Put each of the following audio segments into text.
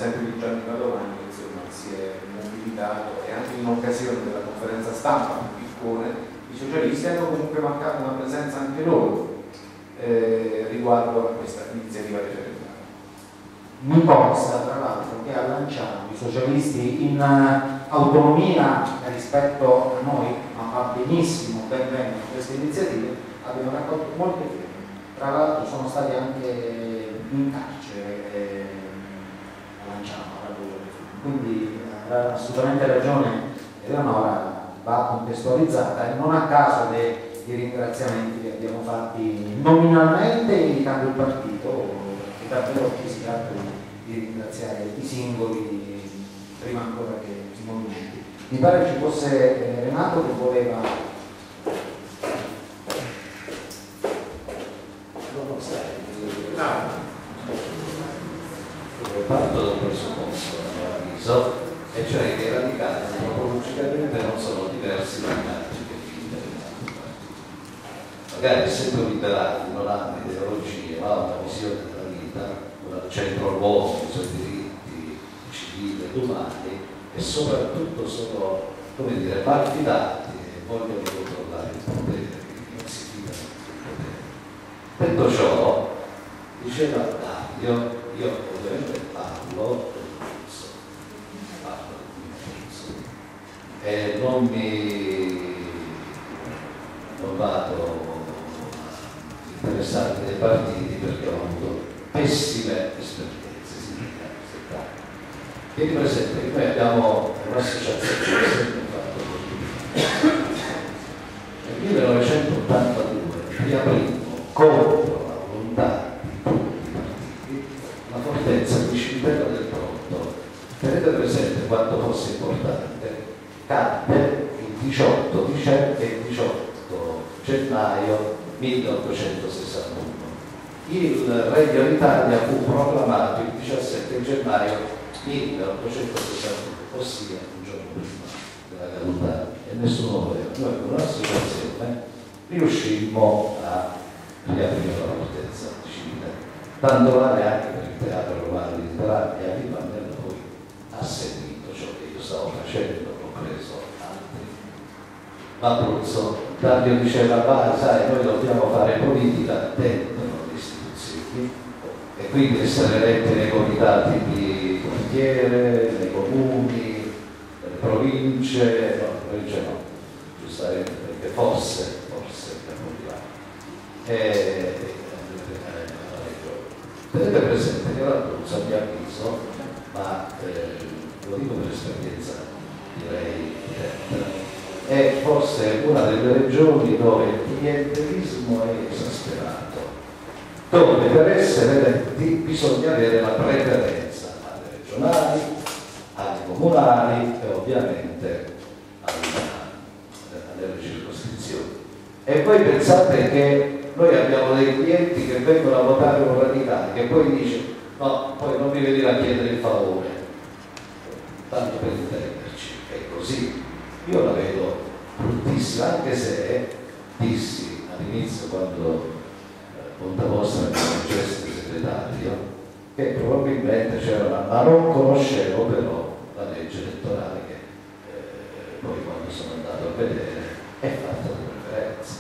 esempio di Gianni Padovani, che insomma si è mobilitato, e anche in occasione della conferenza stampa a Piccone i socialisti hanno comunque marcato una presenza anche loro riguardo a questa iniziativa referendaria. Mi consta tra l'altro che a Lanciano i socialisti in autonomia rispetto a noi, ma va benissimo, ben bene queste iniziative, abbiamo raccolto molte firme. Tra l'altro sono stati anche in carcere a Lanciano a raccogliere firme. Quindi ha assolutamente ragione Eleonora, va contestualizzata, e non a caso dei ringraziamenti che abbiamo fatti nominalmente indicando il partito, perché davvero qui si tratta di ringraziare i singoli prima ancora che i movimenti. Mi pare ci fosse Renato che voleva parto dal presupposto, a mio avviso, e cioè che i radicali antropologicamente non sono diversi dagli altri che liberali. Magari essendo liberali non hanno ideologie, ma hanno una visione della vita, un centro all'uomo, i suoi diritti civili ed umani, e soprattutto sono, come dire, malfidati e vogliono controllare il potere, quindi non si fidano del potere. Detto ciò, diceva Dario, io ovviamente parlo e non vado a interessare dei partiti perché ho avuto pessime esperienze sindacali. Tieni presente che noi abbiamo un'associazione che ha sempre fatto così. Nel 1982 riaprimmo contro la volontà di tutti i partiti la fortezza di Cimitero del Pronto. Tenete presente quanto fosse importante. Cadde il 18 dicembre e il 18 gennaio 1861. Il Regno d'Italia fu proclamato il 17 gennaio 1861, ossia un giorno prima della caduta, e nessuno voleva. Noi con un'associazione riuscimmo a riaprire la fortezza di Cimitero. Tanto vale anche per il Teatro Romano di Teramo, e a Rimanello poi ha seguito ciò che io stavo facendo. Preso altri. L'Abruzzo, Dario diceva, ma sai, noi dobbiamo fare politica dentro le istituzioni e quindi essere eletti nei comitati di quartiere, nei comuni, nelle province, no, giustamente, perché forse tenete presente che l'Abruzzo, a mio avviso, ma lo dico per esperienza, direi è forse una delle regioni dove il clientelismo è esasperato, dove per essere eletti bisogna avere la preferenza alle regionali, alle comunali e ovviamente alle circoscrizioni. E voi pensate che noi abbiamo dei clienti che vengono a votare un radicale che poi dice no, poi non mi venire a chiedere il favore, tanto per intenderci. È così, io la vedo bruttissima, anche se dissi all'inizio, quando Ponta Vostra mi facesse il segretario, che probabilmente c'era ma non conoscevo però la legge elettorale che poi quando sono andato a vedere è fatta di preferenze.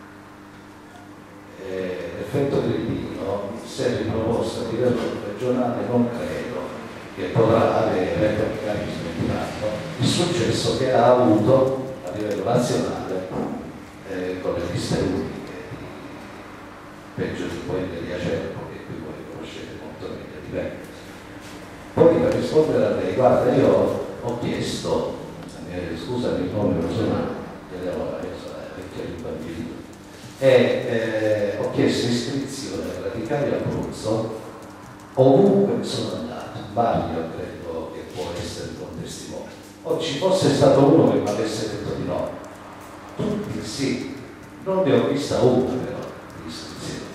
L'effetto Grillino, se riproposto a livello regionale, non credo che potrà avere per meccanismi di danno il successo che ha avuto a livello nazionale con le liste uniche, peggio di quelle di Acerbo, che qui voi conoscete molto meglio di me. Poi per rispondere a lei, guarda, io ho chiesto, scusami il nome personale, Eleonora, io sono vecchio di bambino, e ho chiesto iscrizione ai radicali Abruzzo ovunque sono andato. Mario credo che può essere con testimone, o ci fosse stato uno che mi avesse detto di no, tutti sì, non ne ho vista una però di iscrizione.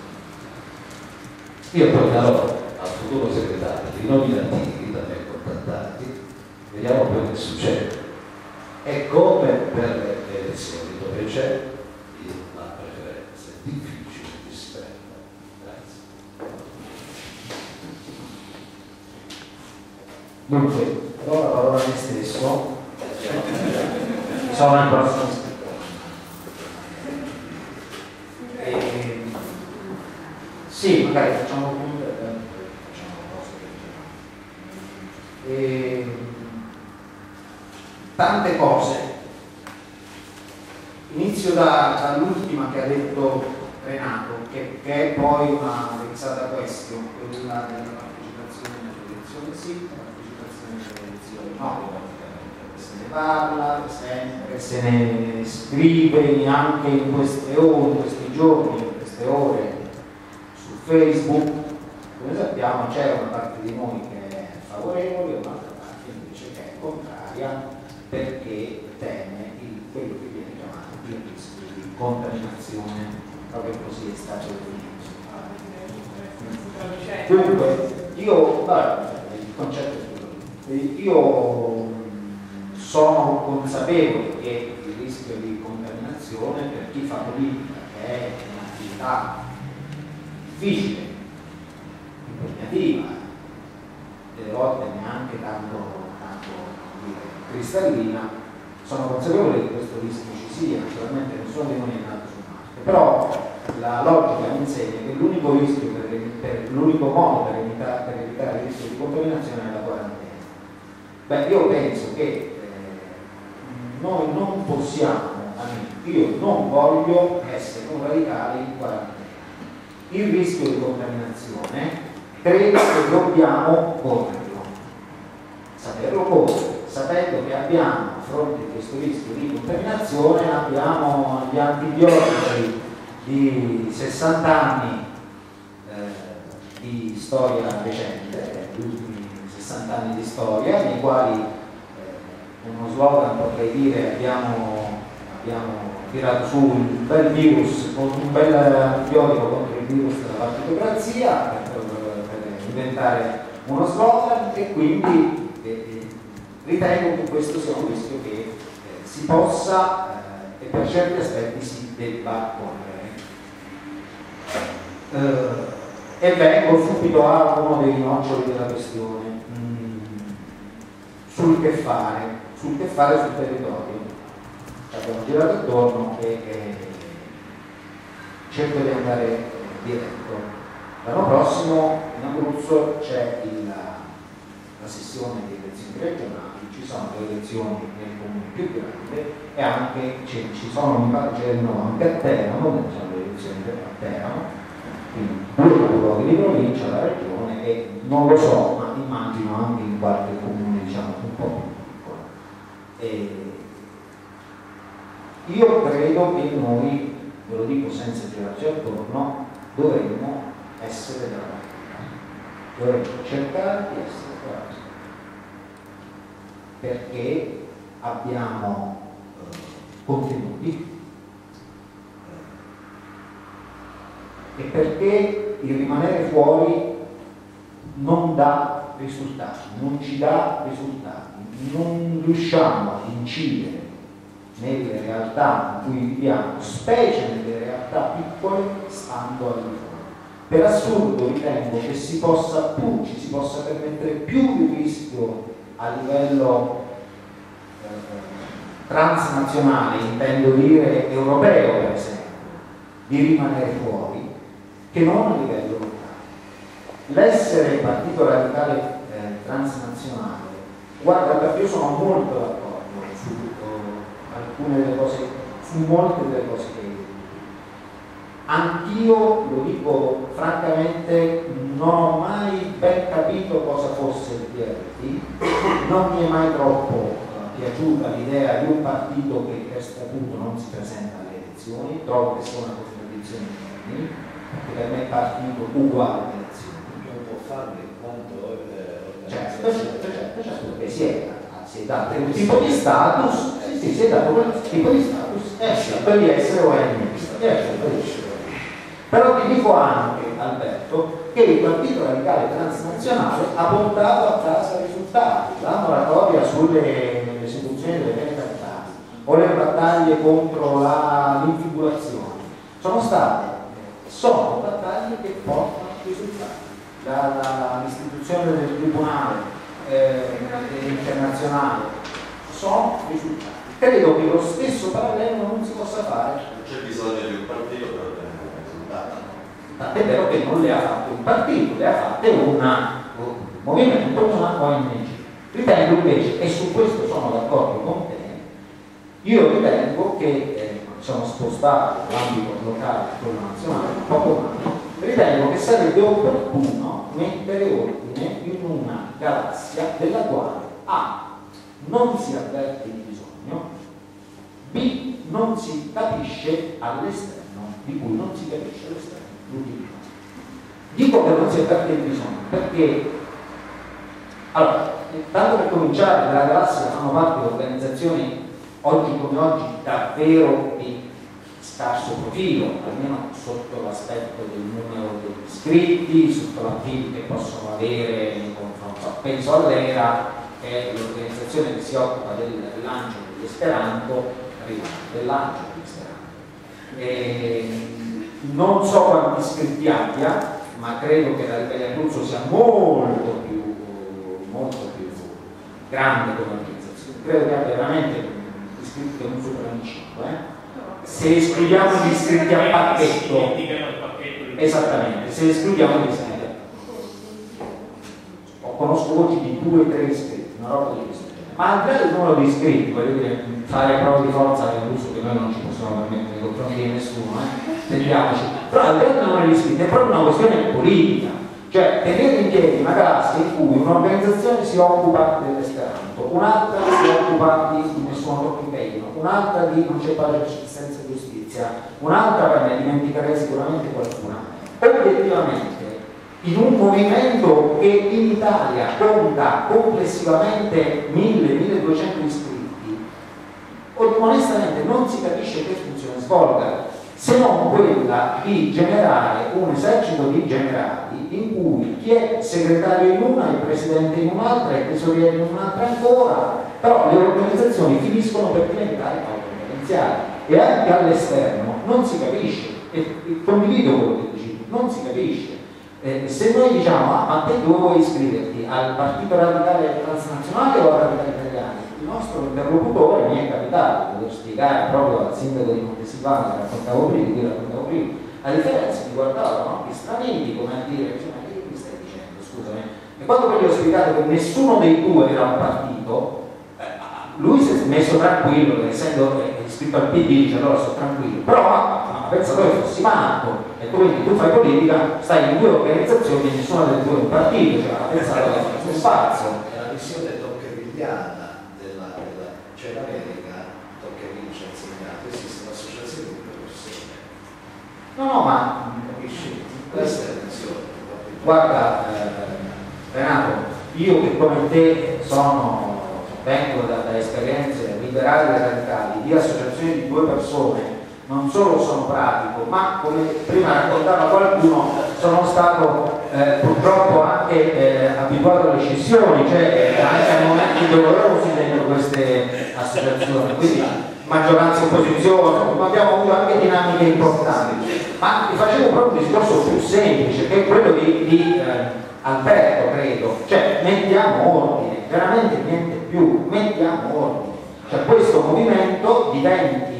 Io poi darò al futuro segretario i nominativi da me contattati, vediamo poi che succede. È come per le elezioni dove c'è la preferenza, è difficile di spendere. Grazie. Dunque, do la parola a me stesso, sono il prossimo iscritto. Sì, magari facciamo punto e facciamo cose. Tante cose. Inizio dall'ultima che ha detto Renato, che è poi una vexata question, quella della partecipazione alle elezioni sì, la partecipazione alle elezioni no. Se ne parla sempre, se ne scrive anche in queste ore, in questi giorni, in queste ore su Facebook. Come sappiamo c'è una parte di noi che è favorevole e un'altra parte invece che è contraria perché teme quello che viene chiamato il rischio di contaminazione, proprio così è stato definito. Dunque, il concetto è io sono consapevole che il rischio di contaminazione per chi fa politica, che è un'attività difficile, impegnativa, delle volte neanche tanto cristallina, sono consapevole che questo rischio ci sia, naturalmente nessuno di noi è nato su Marte, però la logica mi insegna che l'unico rischio l'unico modo per evitare il rischio di contaminazione è la quarantena. Io penso che noi non possiamo, io non voglio essere un radicale in quarantena. Il rischio di contaminazione credo che dobbiamo correrlo, saperlo correre, sapendo che abbiamo a fronte di questo rischio di contaminazione abbiamo gli antibiotici di 60 anni di storia recente, gli ultimi 60 anni di storia, nei quali uno slogan potrei dire abbiamo tirato su un bel virus, un bel antibiotico contro il virus della partitocrazia per inventare uno slogan, e quindi ritengo che questo sia un rischio che si possa e per certi aspetti si debba correre. E vengo subito a uno dei noccioli della questione, sul che fare sul territorio. Abbiamo girato attorno e cerco di andare diretto. L'anno prossimo in Abruzzo c'è la sessione di elezioni regionali, ci sono le elezioni nel comune più grande e anche ci sono, mi pare, anche a Teramo, ci sono le elezioni a Teramo, quindi due capoluoghi di provincia, la regione, e non lo so, ma immagino anche in qualche comune diciamo un po' più piccolo. Io credo che noi, ve lo dico senza girarci attorno, dovremmo essere dalla parte, dovremmo cercare di essere dalla parte, perché abbiamo contenuti e perché il rimanere fuori non dà risultati, non ci dà risultati, non riusciamo ad incidere nelle realtà in cui viviamo, specie nelle realtà piccole, stando al di fuori. Per assurdo ritengo che ci si possa permettere più il rischio a livello transnazionale, intendo dire europeo per esempio, di rimanere fuori, che non a livello locale. L'essere partito radicale transnazionale, guarda, perché io sono molto d'accordo su alcune delle cose, su molte delle cose che hai detto. Anch'io, lo dico francamente, non ho mai ben capito cosa fosse il PRT, non mi è mai troppo piaciuta l'idea di un partito che per statuto non si presenta alle elezioni, trovo che sia una contraddizione in termini, perché per me è partito uguale alle elezioni. Non può farlo in quanto certo, perché si è dato un tipo di status, si è dato quel tipo di status, per di essere ONG. Però ti dico anche, Alberto, che il Partito Radicale Transnazionale ha portato a casa risultati, la moratoria sulle esecuzioni delle pene capitali o le battaglie contro l'infibulazione. Sono battaglie che portano risultati. Dall'istituzione del tribunale internazionale sono risultati. Credo che lo stesso parallelo non si possa fare. Non c'è bisogno di un partito per ottenere risultati. Tant'è vero che non le ha fatte un partito, le ha fatte un movimento, una ONG. Ritengo invece, e su questo sono d'accordo con te, io ritengo che sono spostato dall'ambito locale a quello nazionale un poco male, ritengo che sarebbe opportuno mettere ordine in una galassia della quale A. non si avverte il bisogno, B. non si capisce all'esterno, di cui non si capisce all'esterno l'utilità. Dico che non si avverte il bisogno perché, allora, tanto per cominciare, nella galassia fanno parte di organizzazioni oggi come oggi davvero di scarso profilo, almeno sotto l'aspetto del numero degli iscritti, sotto l'appeal che possono avere in confronto. Penso all'ERA, che è l'organizzazione che si occupa del lancio dell'Esperanto, del lancio dell'Esperanto. Non so quanti iscritti abbia, ma credo che la Italia Abruzzo sia molto più grande come organizzazione. Credo che abbia veramente iscritti che non superano i 5. Se escludiamo gli iscritti a pacchetto, esattamente, se escludiamo gli iscritti a pacchetto, conosco voci di 2-3 iscritti, una roba di questo genere. Ma al di là del numero di iscritti, voglio dire, fare prove di forza è un uso che noi non ci possiamo permettere nei confronti di nessuno, vediamoci. Però al di là del numero di iscritti è proprio una questione politica, cioè tenere in piedi una galassia in cui un'organizzazione si occupa dell'Esperanto, un'altra si occupa di nessuno tocca impegno, un'altra di non c'è pace, assistenza e giustizia, un'altra per me dimenticherei sicuramente qualcuna. Obiettivamente, in un movimento che in Italia conta complessivamente 1000-1200 iscritti, onestamente non si capisce che funzione svolga, se non quella di generare un esercito di generali in cui chi è segretario in una, il presidente in un'altra, il tesoriere in un'altra ancora, però le organizzazioni finiscono per diventare autoreferenziali e anche all'esterno non si capisce, e condivido quello che dici, non si capisce. Se noi diciamo, ma te dove vuoi iscriverti? Al Partito Radicale Transnazionale o al Radicale Italiano? Il nostro interlocutore mi è capitato di poter spiegare proprio al sindaco di Montesilvano, che raccontavo prima, la differenza mi guardavano occhi straniti, come a dire, ma che mi stai dicendo, scusami? E quando poi gli ho spiegato che nessuno dei due era un partito, lui si è messo tranquillo, essendo iscritto al PD, dice allora sono tranquillo, però ha pensato che fossi matto, e quindi tu fai politica, stai in due organizzazioni e nessuna delle due è un partito, cioè ha pensato che fosse spazio. È la visione tocquevigliana cioè in America Tocqueville ci ha insegnato, esistono associazioni di persone. No, ma Capisci? Questa è la visione. guarda Renato, io che come te vengo da esperienze liberali e radicali di associazioni di due persone, non solo sono pratico, ma come prima raccontava qualcuno, sono stato purtroppo anche abituato alle scissioni, cioè anche a momenti dolorosi dentro queste associazioni, quindi maggioranza e opposizione, ma abbiamo avuto anche dinamiche importanti. Ma ti facevo proprio un discorso più semplice, che è quello di Alberto, credo, cioè mettiamo ordine, veramente niente più, mettiamo ordine, cioè questo movimento diventi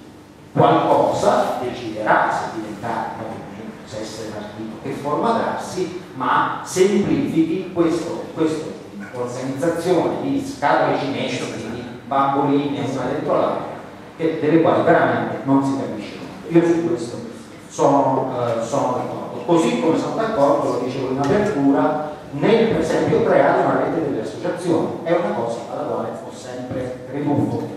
qualcosa, deciderà se diventare, se essere partito, che forma darsi, ma semplifichi questa organizzazione di scatole cinesi, di bamboline una dentro l'altra, delle quali veramente non si capisce. Io su questo sono d'accordo, così come sono d'accordo, lo dicevo in apertura, nel per esempio creare una rete delle associazioni, è una cosa alla quale ho sempre creduto.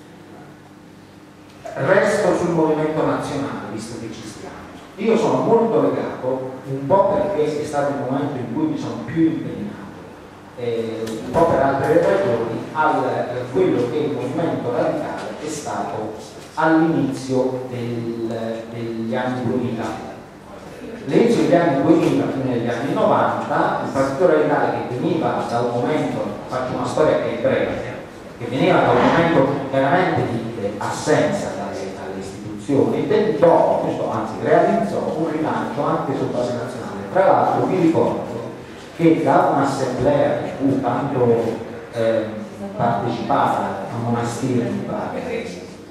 Resto sul movimento nazionale, visto che ci stiamo. Io sono molto legato, un po' perché è stato il momento in cui mi sono più impegnato, un po' per altre ragioni, a quello che il movimento radicale è stato all'inizio degli anni 2000. All'inizio degli anni 2000, fine degli anni 90, il Partito Radicale, che veniva da un momento, faccio una storia che è breve, che veniva da un momento veramente di assenza dalle istituzioni, tentò, anzi realizzò un rilancio anche su base nazionale. Tra l'altro vi ricordo che da un'assemblea di cui tanto partecipata a Monastiri mi pare,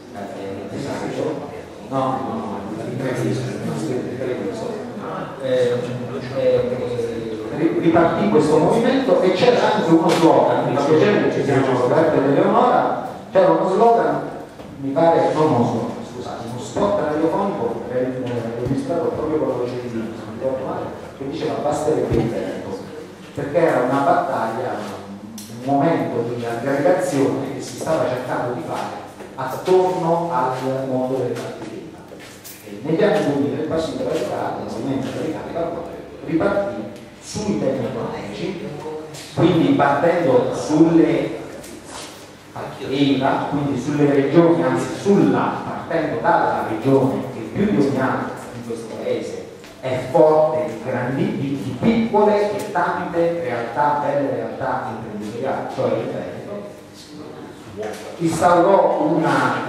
ripartì questo movimento e c'era anche uno slogan, mi fa piacere che ci siamo Roberto ed Eleonora, c'era uno slogan, mi pare, non uno slogan, scusate, uno spot radiofonico registrato proprio con la voce di Dino, se non ricordo male, che diceva basterebbe il tempo, perché era una battaglia, un momento di aggregazione che si stava cercando di fare attorno al mondo delle partite. Negli anni 2000 il Partito Radicale, il Movimento Radicale, ripartì sui temi economici, quindi partendo sulle EIVA, quindi sulle regioni, anzi partendo dalla regione che più di ogni altra in questo paese è forte di piccole e tante realtà, belle realtà imprenditoriali, cioè il Veneto, instaurò un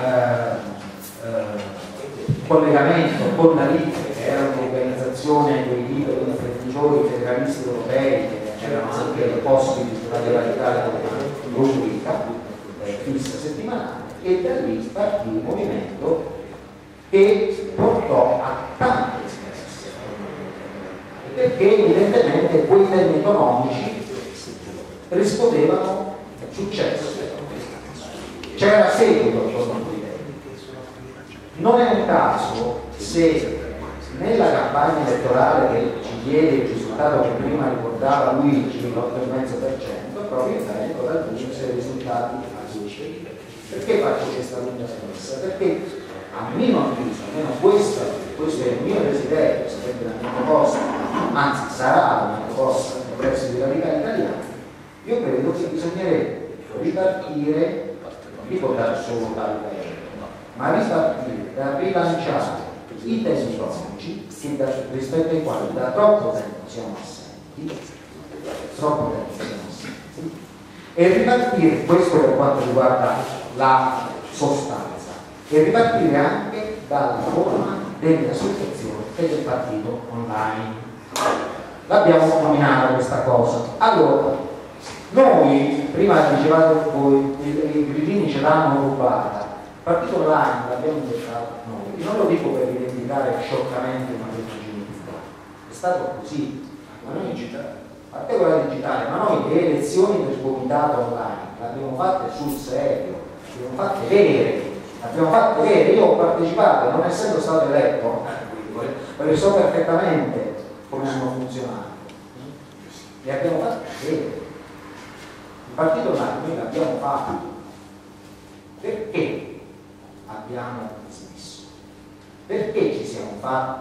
collegamento con la LIFE, che era un'organizzazione dei liberi imprenditori federalisti europei, che c'erano anche ospiti sulla radicale con una rubrica fissa settimanale, e da lì partì un movimento che portò a tante espressioni, perché evidentemente quei temi economici rispondevano al successo. C'era seguito attorno a quei temi. Non è un caso se nella campagna elettorale che ci diede il risultato che prima ricordava Luigi, l'8,5%, proprio in Veneto raggiunse i risultati a Luigi. Perché faccio questa lunga premessa? Perché a mio avviso, almeno questo è il mio desiderio, sarebbe la mia proposta, anzi sarà la mia proposta presso i radicali italiani, io credo che bisognerebbe ripartire, non dico da solo dal Veneto, ma ripartire da rilanciare i temi economici rispetto ai quali da troppo tempo siamo assenti, e ripartire, questo per quanto riguarda la sostanza, e ripartire anche dalla forma delle associazioni e del partito online. L'abbiamo nominata questa cosa. Allora, noi, prima dicevate voi, i grillini ce l'hanno rubata, il partito online l'abbiamo inventato noi. Non lo dico per rivendicare scioccamente una legittimità, è stato così. Ma noi a parte quella digitale, ma noi le elezioni del comitato online le abbiamo fatte sul serio, le abbiamo fatte vere, io ho partecipato, non essendo stato eletto, perché so perfettamente come hanno funzionato, le abbiamo fatte vere. Il partito online noi l'abbiamo fatto, perché abbiamo smesso? Perché ci siamo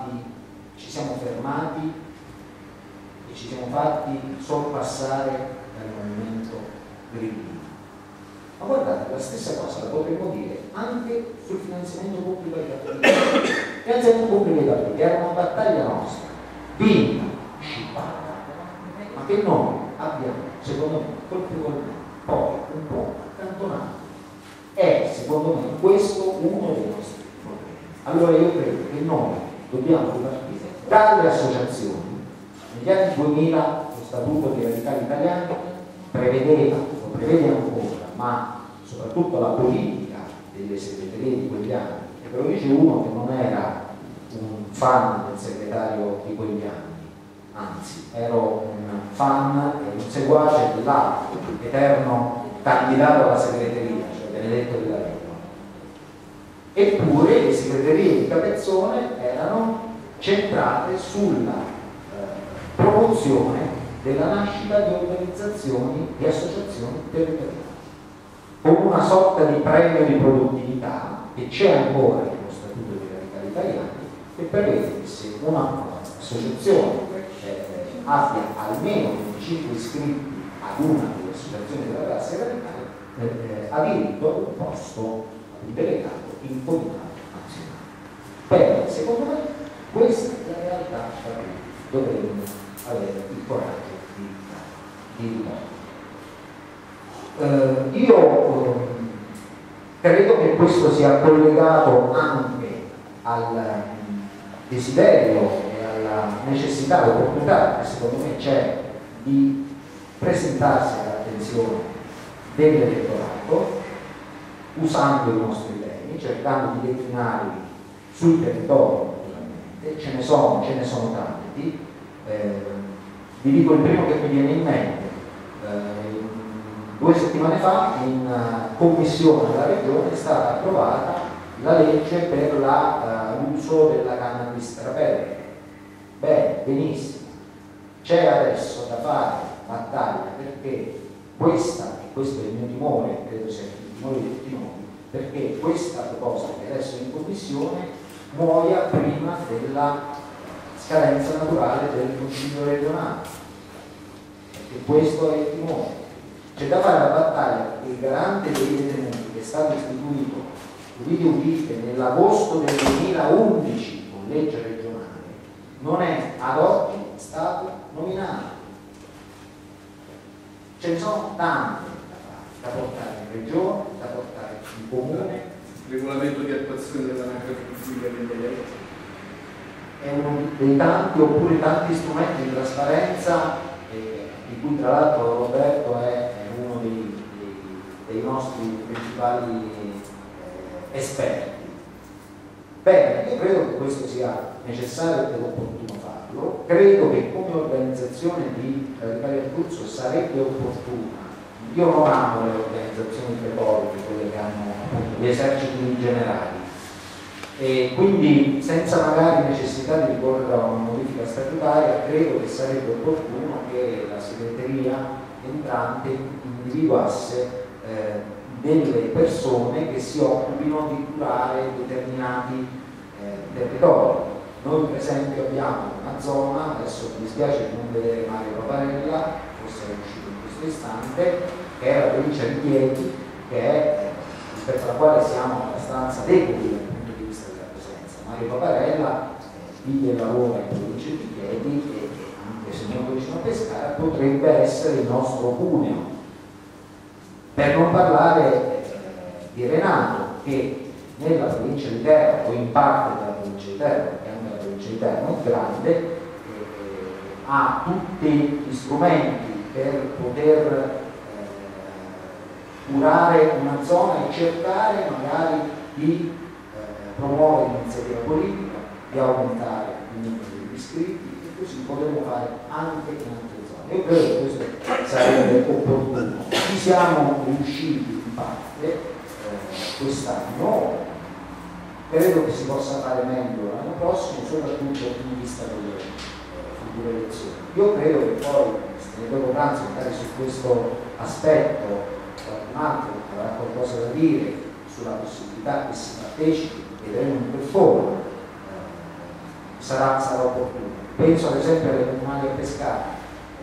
fermati e ci siamo fatti sorpassare dal movimento grillino? Ma guardate, la stessa cosa la potremmo dire anche sul finanziamento pubblico ai partiti. Il finanziamento pubblico ai partiti era una battaglia nostra, vinta, scippata, ma che noi abbiamo, secondo me, colpevolmente poi un po' accantonato. È, secondo me, questo uno dei nostri problemi. Allora io credo che noi dobbiamo ripartire dalle associazioni. Negli anni 2000 lo Statuto dei Radicali Italiani prevedeva, lo prevede ancora, ma soprattutto la politica delle segreterie di quegli anni, e ve lo dice uno che non era un fan del segretario di quegli anni, anzi ero un fan e un seguace dell'altro eterno candidato alla segreteria, cioè Benedetto della Vedova. Eppure le segreterie di Capezzone erano centrate sulla promozione della nascita di organizzazioni e associazioni territoriali, con una sorta di premio di produttività che c'è ancora nello Statuto dei Radicali Italiani, che prevede che se una associazione abbia almeno 25 iscritti ad una delle associazioni della classe radicale, ha diritto a un posto di delegato in comitato nazionale. Beh, secondo me questa è la realtà da cui dovremmo avere il coraggio di ripartire. Io credo che questo sia collegato anche al desiderio e alla necessità, all'opportunità che secondo me c'è di presentarsi all'attenzione dell'elettorato usando i nostri temi, cercando di declinarli sul territorio. Naturalmente ce ne sono tanti. Vi dico il primo che mi viene in mente. 2 settimane fa in commissione della Regione è stata approvata la legge per l'uso della cannabis terapeutica. Bene, benissimo. C'è adesso da fare battaglia perché questo è il mio timore, credo sia il timore di tutti noi, perché questa proposta che adesso è in commissione muoia prima della scadenza naturale del Consiglio regionale, perché questo è il timore. C'è da fare la battaglia perché il garante dei detenuti, che è stato istituito udite nell'agosto del 2011 con legge regionale, non è ad oggi stato nominato. Ce ne sono tante da portare in regione, da portare in comune. Il regolamento di attuazione dell'anagrafica delle leggi È uno dei tanti, oppure tanti strumenti di trasparenza di cui tra l'altro Roberto è uno dei nostri principali esperti. Bene, io credo che questo sia necessario ed opportuno farlo. Credo che come organizzazione di Radicali Abruzzo sarebbe opportuna. Io non amo le organizzazioni prepoliche, quelle che hanno appunto gli eserciti generali, e quindi senza magari necessità di ricorrere a una modifica statutaria, credo che sarebbe opportuno che la segreteria entrante individuasse delle persone che si occupino di curare determinati territori. Noi per esempio abbiamo una zona, adesso mi dispiace di non vedere Mario Paparella, forse è uscito in questo istante, che è la provincia di Chieti, che è rispetto alla quale siamo abbastanza deboli dal punto di vista della presenza. Mario Paparella vive e lavora in provincia di Chieti e anche se molto vicino a Pescara potrebbe essere il nostro cuneo. Per non parlare di Renato, che nella provincia di Teramo, o in parte della provincia di Teramo, perché anche la provincia di Teramo è grande, ha tutti gli strumenti per poter curare una zona e cercare magari di promuovere l'iniziativa politica, di aumentare il numero degli iscritti, e così potremo fare anche in altre zone. Io credo che questo sarebbe opportuno. Ci siamo riusciti in parte quest'anno, credo che si possa fare meglio l'anno prossimo, soprattutto in vista delle future elezioni. Io credo che poi, se ne dopo pranzo magari su questo aspetto qualcun altro avrà qualcosa da dire sulla possibilità che si partecipi, vedremo in che forma, sarà opportuno. Penso ad esempio alle comunali a Pescara.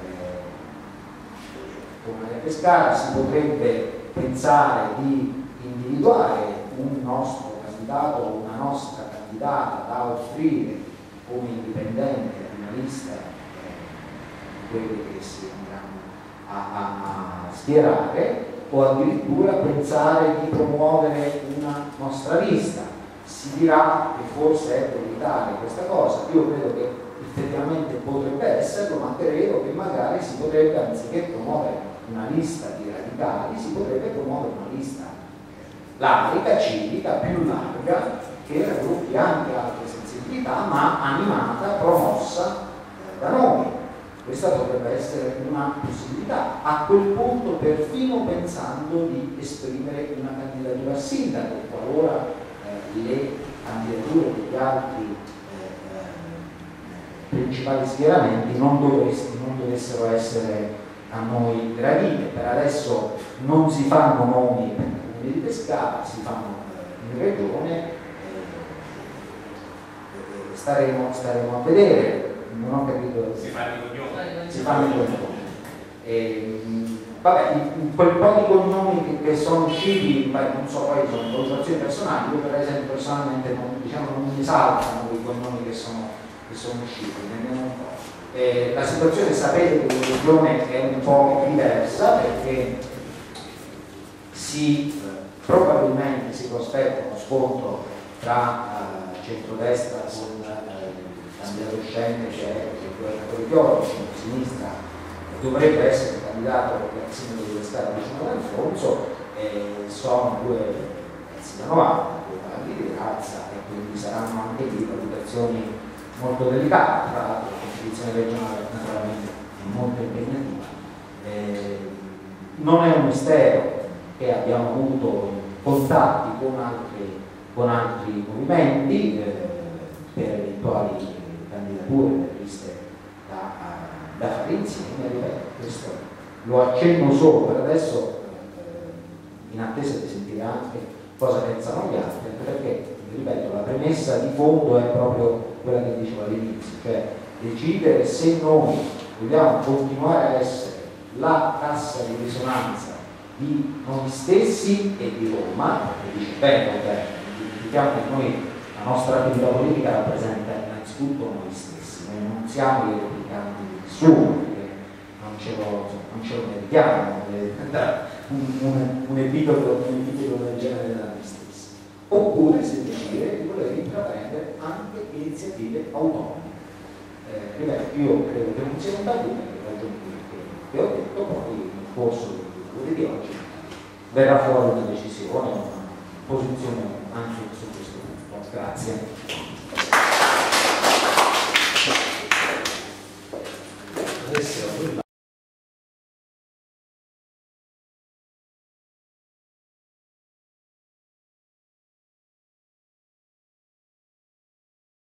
Comunali a Pescara si potrebbe pensare di individuare un nostro candidato o una nostra candidata da offrire come indipendente a una lista di quelli che si andranno a schierare, o addirittura pensare di promuovere una nostra lista. Si dirà che forse è prioritaria questa cosa. Io credo che effettivamente potrebbe esserlo, ma credo che magari si potrebbe, anziché promuovere una lista di radicali, si potrebbe promuovere una lista laica, civica, più larga, che raggruppi anche altre sensibilità, ma animata, promossa da noi. Questa potrebbe essere una possibilità, a quel punto perfino pensando di esprimere una candidatura a sindaco, qualora le candidature degli altri principali schieramenti non dovessero essere a noi gradite. Per adesso non si fanno nomi per il Comune di Pescara, si fanno in regione, staremo a vedere. Non ho capito. si fanno i cognomi. Si fanno i cognomi. Vabbè, quel po' di cognomi che sono usciti, non so, poi sono valutazioni personali. Io per esempio personalmente non mi saltano quei cognomi che sono usciti, nemmeno un po'. La situazione, sapete che in regione è un po' diversa, perché probabilmente si prospetta uno scontro tra centrodestra con il candidato uscente, che è il governatore Chioro, sinistra dovrebbe essere candidato per sindaco di Pescara vicino all'Alfonso, sono due ragazzi da 90, due parti di razza, e quindi saranno anche lì valutazioni molto delicate. Tra l'altro la competizione regionale naturalmente è molto impegnativa. Non è un mistero che abbiamo avuto contatti con altri movimenti per eventuali candidature, per liste da fare insieme. Questo lo accenno solo per adesso, in attesa di sentire anche cosa pensano gli altri, perché, ripeto, la premessa di fondo è proprio quella che dicevo all'inizio, cioè decidere se noi vogliamo continuare a essere la cassa di risonanza di noi stessi e di Roma, perché dice bene, diciamo che noi, la nostra attività politica rappresenta innanzitutto noi stessi, noi non siamo i replicanti di nessuno, perché non ce lo meritiamo, un epiteto del genere da noi stessi. Oppure se decide di voler intraprendere anche iniziative autonome. Ripeto, io credo che non sia un tabù, per le ragioni che ho detto, poi nel corso di oggi verrà fuori una decisione, una posizione anche su questo punto. Grazie. Adesso